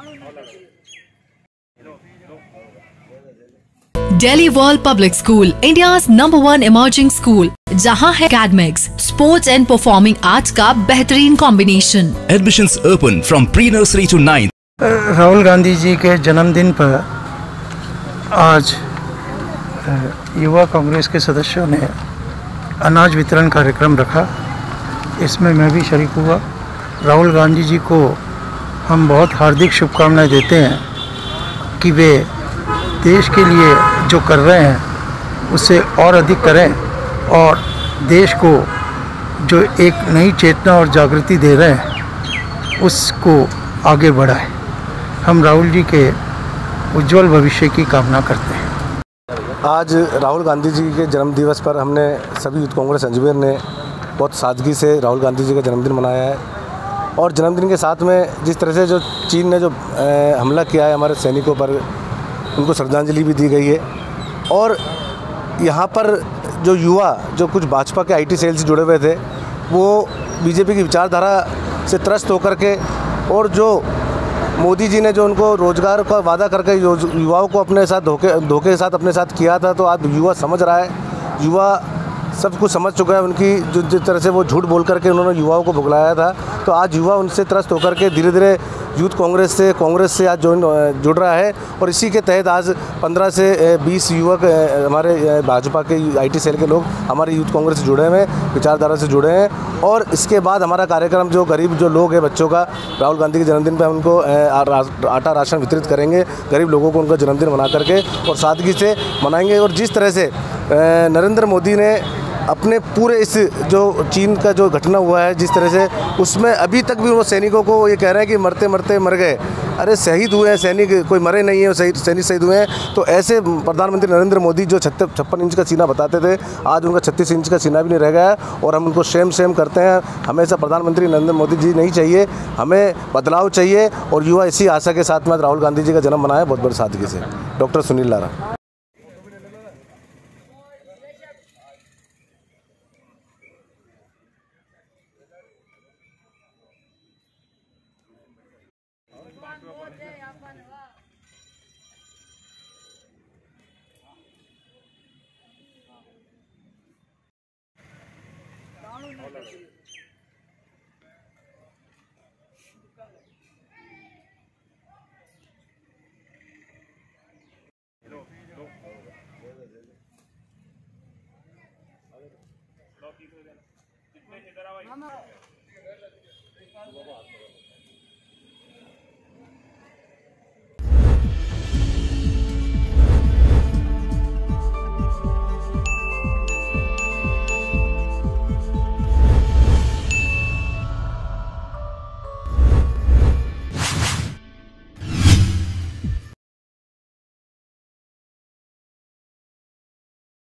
Delhi World Public School, India's #1 emerging school, जहां है academics, sports and performing arts का बेहतरीन combination. Admissions open from pre-nursery to 9th। Rahul Gandhi ji के जन्मदिन पर आज युवा कांग्रेस के सदस्यों ने अनाज वितरण कार्यक्रम रखा। इसमें मैं भी शरीक हुआ। राहुल गांधी जी को हम बहुत हार्दिक शुभकामनाएं देते हैं कि वे देश के लिए जो कर रहे हैं उससे और अधिक करें और देश को जो एक नई चेतना और जागृति दे रहे हैं उसको आगे बढ़ाएं। हम राहुल जी के उज्जवल भविष्य की कामना करते हैं। आज राहुल गांधी जी के जन्मदिवस पर हमने सभी यूथ कांग्रेस अजमेर ने बहुत सादगी से राहुल गांधी जी का जन्मदिन मनाया है और जन्मदिन के साथ में जिस तरह से जो चीन ने जो हमला किया है हमारे सैनिकों पर, उनको श्रद्धांजलि भी दी गई है। और यहाँ पर जो युवा जो कुछ भाजपा के आईटी सेल से जुड़े हुए थे वो बीजेपी की विचारधारा से त्रस्त होकर के और जो मोदी जी ने जो उनको रोज़गार का वादा करके युवाओं को अपने साथ धोखे के साथ अपने साथ किया था, तो आज युवा समझ रहा है, युवा सब कुछ समझ चुका है। उनकी जिस तरह से वो झूठ बोल करके उन्होंने युवाओं को भुगलाया था, तो आज युवा उनसे त्रस्त होकर के धीरे धीरे यूथ कांग्रेस से आज जुड़ रहा है। और इसी के तहत आज 15 से 20 युवक हमारे भाजपा के आईटी सेल के लोग हमारे यूथ कांग्रेस से जुड़े हुए हैं, विचारधारा से जुड़े हैं। और इसके बाद हमारा कार्यक्रम जो गरीब जो लोग हैं बच्चों का, राहुल गांधी के जन्मदिन पर हम उनको आटा राशन वितरित करेंगे, गरीब लोगों को उनका जन्मदिन मना करके और सादगी से मनाएंगे। और जिस तरह से नरेंद्र मोदी ने अपने पूरे इस जो चीन का जो घटना हुआ है जिस तरह से, उसमें अभी तक भी वो सैनिकों को ये कह रहे हैं कि मरते मरते मर गए। अरे शहीद हुए हैं सैनिक, कोई मरे नहीं है, सैनिक शहीद हुए हैं। तो ऐसे प्रधानमंत्री नरेंद्र मोदी जो 56 इंच का सीना बताते थे, आज उनका 36 इंच का सीना भी नहीं रह गया है और हम उनको शेम करते हैं। हमेशा प्रधानमंत्री नरेंद्र मोदी जी नहीं चाहिए, हमें बदलाव चाहिए। और युवा इसी आशा के साथ में राहुल गांधी जी का जन्म मनाया बहुत बड़ी सादगी से। डॉक्टर सुनील लारा। कितने इधर आवाज